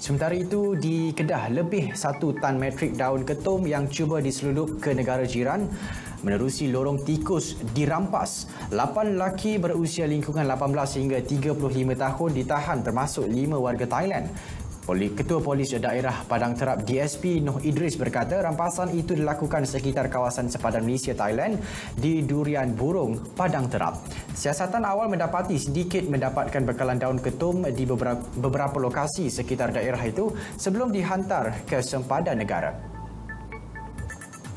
Sementara itu, di Kedah, lebih 1 tan metrik daun ketum yang cuba diseludup ke negara jiran menerusi lorong tikus dirampas. 8 lelaki berusia lingkungan 18 hingga 35 tahun ditahan termasuk 5 warga Thailand. Ketua Polis Daerah Padang Terap DSP Noh Idris berkata rampasan itu dilakukan sekitar kawasan sepadan Malaysia Thailand di Durian Burung, Padang Terap. Siasatan awal mendapati sedikit mendapatkan bekalan daun ketum di beberapa lokasi sekitar daerah itu sebelum dihantar ke sempadan negara.